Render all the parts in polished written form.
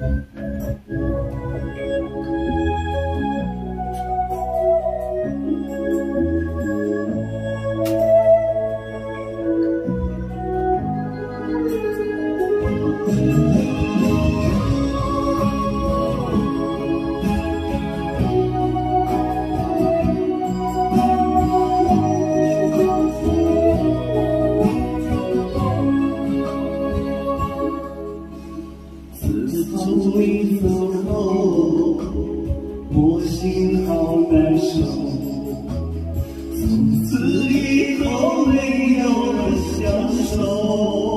自从你走后，我心好难受。从此以后没有了相守。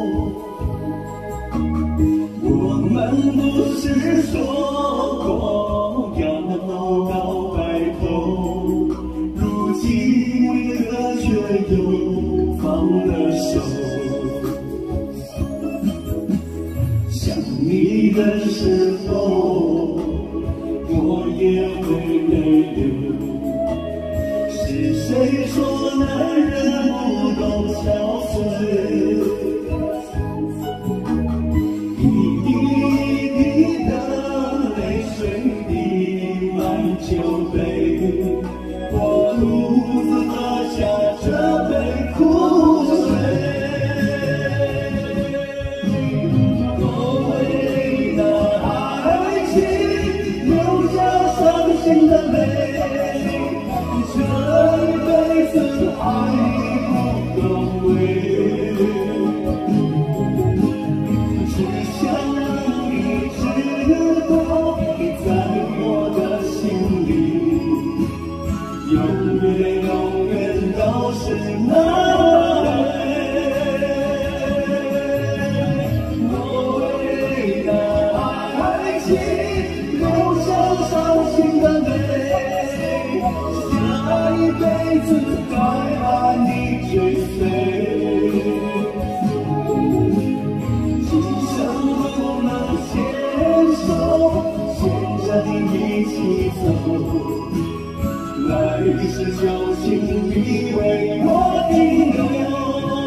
我们不是说过要到白头，如今为何却又放了手？想你的时候，我也会泪流。是谁说男人不懂憔悴？一滴一滴的泪水滴满酒杯，我独自喝下这杯苦水。心的泪，这一辈子爱不够味，只想让你知道，你在我的心里，永远永远都是那么美。我为了爱情留下伤心的泪。一辈子该把你追随，今生不能牵手，牵着你一起走，来世就请你为我停留。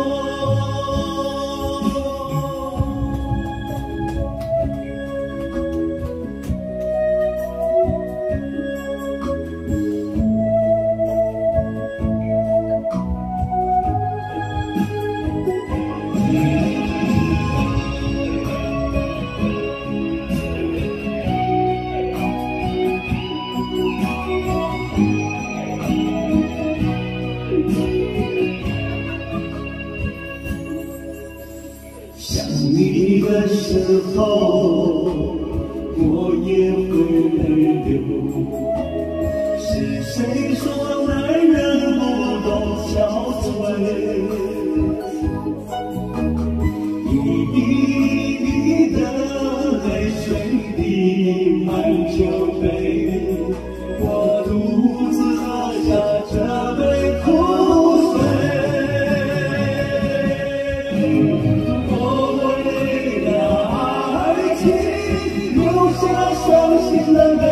想你的时候，我也会泪流。是谁说男人不懂憔悴？一滴一滴的泪水滴满酒杯，我独自喝下这杯苦水。伤心的泪，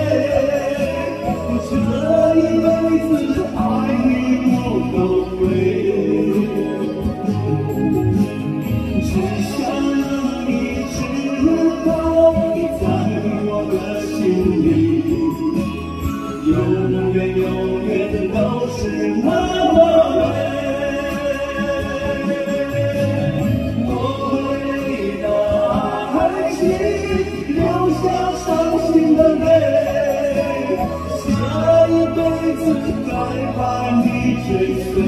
这一辈子爱你不够味，只想让你知道，你在我的心里，永远永远都是那么美。我为了爱情留下伤心的泪，下一辈子该把你追随，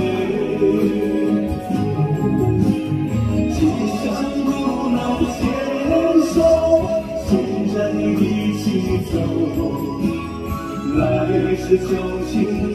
今生不能牵手，牵着你一起走，来世就请